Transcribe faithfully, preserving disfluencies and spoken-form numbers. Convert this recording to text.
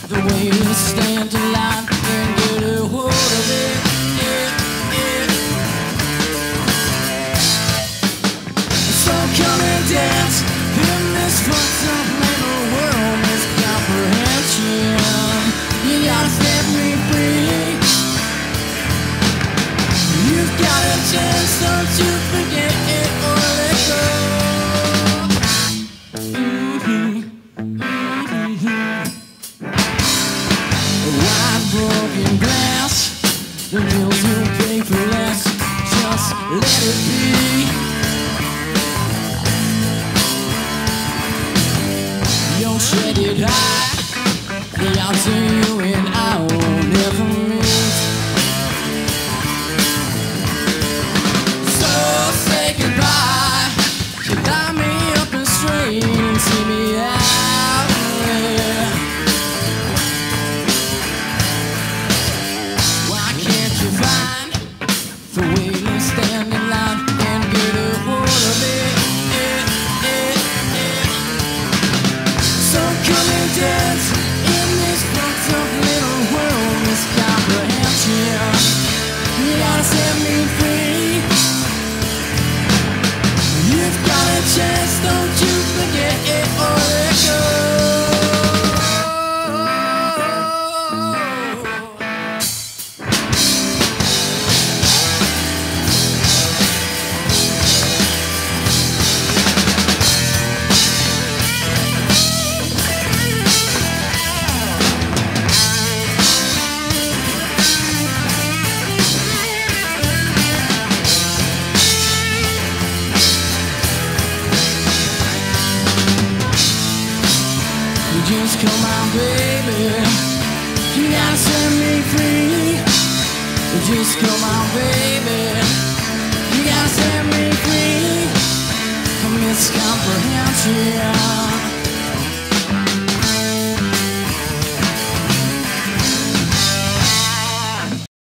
The way you stand in line and get a hold of it, it, it. So come and dance in this fucked up mental world, miscomprehension. You gotta set me free. You've got a chance, don't you forget it or let go. Broken glass, the bills will pay for less. Just let it be. You'll shed it high. The odds are you and I will never meet. So say goodbye. You lie me up and straight and see me out there. The way you stand in line and get a hold of it, it, it, it. So come and dance in this fucked up little world, miscomprehension. You gotta set me free. You've got a chance, don't you forget it or let go. Just come on, baby. You gotta set me free. Just come on, baby. You gotta set me free from miscomprehension.